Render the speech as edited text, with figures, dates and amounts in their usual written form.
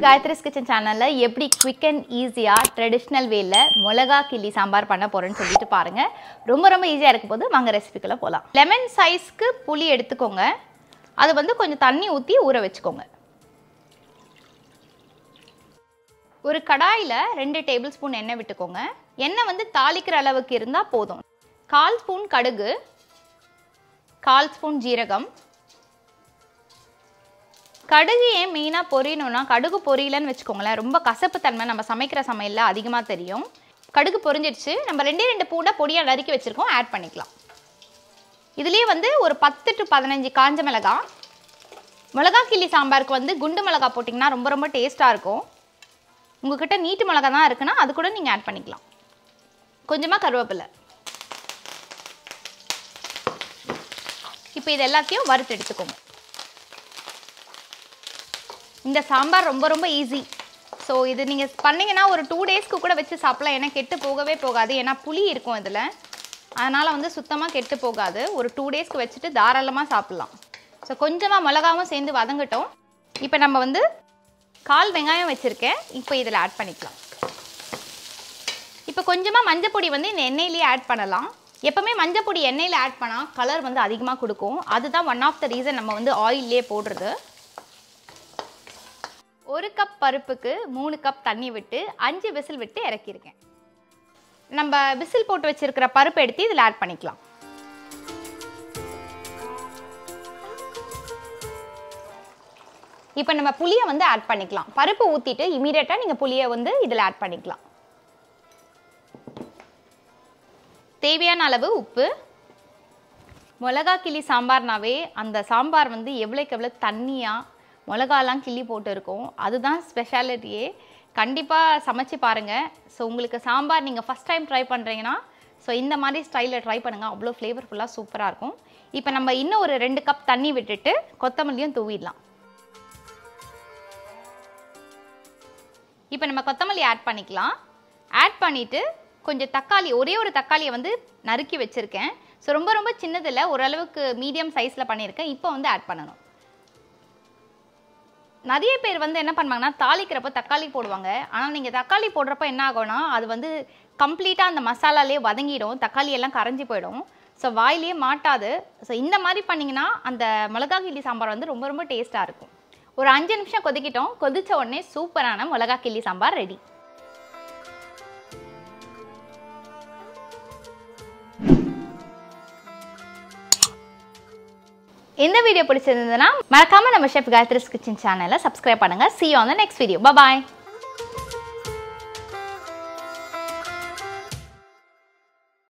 Gayathri's Kitchen channel எப்படி quick and easy traditional way ல மிளகா கிள்ளி சாம்பார் பண்ண போறேன்னு சொல்லிட்டு பாருங்க. ரொம்ப ஈஸியா இருக்கும் போது வாங்க ரெசிபிக்குள்ள போலாம். லெமன் சைஸ்க்கு புளி எடுத்துக்கோங்க. அது வந்து கொஞ்சம் தண்ணி ஊத்தி ஊற வெச்சுக்கோங்க. ஒரு கடாயில 2 டேபிள்ஸ்பூன் எண்ணெய் விட்டுக்கோங்க. எண்ணெய் வந்து தாளிக்கிற அளவுக்கு இருந்தா போதும். 1/4 ஸ்பூன் கடுகு, 1/4 ஸ்பூன் ஜீரகம். கடுகு ஏன் மெயினா பொரியணும்னா கடுகு பொரியலன்னு வெச்சுக்கோங்களேன் ரொம்ப கசப்பு தன்மை நம்ம சமைக்கிற சமையல்ல அதிகமா தெரியும். கடுகு பொரிஞ்சிடுச்சு. நம்ம 2 பூண்டை பொடியா நறுக்கி வச்சிருக்கோம் ஆட் பண்ணிக்கலாம். இதுலயே வந்து ஒரு 10 to 15 காஞ்ச மிளகாய். மிளகாய் கிள்ளி சாம்பாருக்கு வந்து குண்டு மிளகாய் போட்டிங்கன்னா ரொம்ப டேஸ்டா இருக்கும். உங்ககிட்ட நீட்டு மிளகாய் தான் இருக்குன்னா அது கூட நீங்க ஆட் பண்ணிக்கலாம். கொஞ்சமா கருவேப்பிலை. இப்போ இது எல்லாத்தையும் வறுத்து எடுத்துக்கோங்க. இந்த சாம்பார் ரொம்ப ஈஸி. ஸோ இது நீங்கள் பண்ணிங்கன்னா ஒரு 2 டேஸ்க்கு கூட வச்சு சாப்பிடலாம். ஏன்னா கெட்டு போகவே போகாது. ஏன்னா புளி இருக்கும் இதில். அதனால் வந்து சுத்தமாக கெட்டு போகாது. ஒரு 2 டேஸ்க்கு வச்சுட்டு தாராளமாக சாப்பிட்லாம். ஸோ கொஞ்சமாக மிளகாவும் சேர்ந்து வதங்கட்டும். இப்போ நம்ம வந்து 1/4 வெங்காயம் வச்சுருக்கேன். இப்போ இதில் ஆட் பண்ணிக்கலாம். இப்போ கொஞ்சமாக மஞ்சள் பொடி வந்து இந்த எண்ணெயிலேயே ஆட் பண்ணலாம். எப்போவுமே மஞ்சள் பொடி எண்ணெயில் ஆட் பண்ணால் கலர் வந்து அதிகமாக கொடுக்கும். அதுதான் ஒன் ஆஃப் த ரீசன் நம்ம வந்து ஆயிலே போடுறது. 1 கப் பருப்புக்கு 3 கப் தண்ணி விட்டு 5 விசில் விட்டு இறக்கியிருக்கேன். நம்ம விசில் போட்டு வச்சிருக்கிற பருப்பு எடுத்து இதில் ஆட் பண்ணிக்கலாம். இப்போ நம்ம புளியை வந்து ஆட் பண்ணிக்கலாம். பருப்பு ஊற்றிட்டு இமீடியட்டாக நீங்கள் புளியை வந்து இதில் ஆட் பண்ணிக்கலாம். தேவையான அளவு உப்பு. மிளகா கிள்ளி சாம்பார்னாவே அந்த சாம்பார் வந்து எவ்வளோக்கு எவ்வளோ தண்ணியாக மிளகாலாம் கிள்ளி போட்டு இருக்கும். அதுதான் ஸ்பெஷாலிட்டியே. கண்டிப்பாக சமைச்சு பாருங்கள். ஸோ உங்களுக்கு சாம்பார் நீங்கள் ஃபஸ்ட் டைம் ட்ரை பண்ணுறீங்கன்னா ஸோ இந்த மாதிரி ஸ்டைலில் ட்ரை பண்ணுங்கள். அவ்வளோ ஃப்ளேவர்ஃபுல்லாக சூப்பராக இருக்கும். இப்போ நம்ம இன்னும் ஒரு 2 கப் தண்ணி விட்டுட்டு கொத்தமல்லியும் தூவிடலாம். இப்போ நம்ம கொத்தமல்லி ஆட் பண்ணிக்கலாம். ஆட் பண்ணிவிட்டு கொஞ்சம் தக்காளி, ஒரே ஒரு தக்காளியை வந்து நறுக்கி வச்சுருக்கேன். ஸோ ரொம்ப சின்னதில் ஓரளவுக்கு மீடியம் சைஸில் பண்ணியிருக்கேன். இப்போ வந்து ஆட் பண்ணணும். நிறைய பேர் வந்து என்ன பண்ணுவாங்கன்னா தாளிக்கிறப்போ தக்காளி போடுவாங்க. ஆனால் நீங்கள் தக்காளி போடுறப்போ என்ன ஆகும்னா அது வந்து கம்ப்ளீட்டாக அந்த மசாலாலே வதங்கிடும். தக்காளி எல்லாம் கரைஞ்சி போயிடும். ஸோ வாயிலே மாட்டாது. ஸோ இந்த மாதிரி பண்ணிங்கன்னா அந்த மிளகா கிள்ளி சாம்பார் வந்து ரொம்ப டேஸ்ட்டாக இருக்கும். ஒரு 5 நிமிஷம் கொதிக்கிட்டோம். கொதிச்ச உடனே சூப்பரான மிளகா கிள்ளி சாம்பார் ரெடி. இந்த வீடியோ பிடிச்சிருந்ததுன்னா மறக்காம நம்ம செஃப் காயத்ரிஸ் கிச்சன் சேனலை சப்ஸ்கிரைப் பண்ணுங்க. See you on the next video. Bye bye.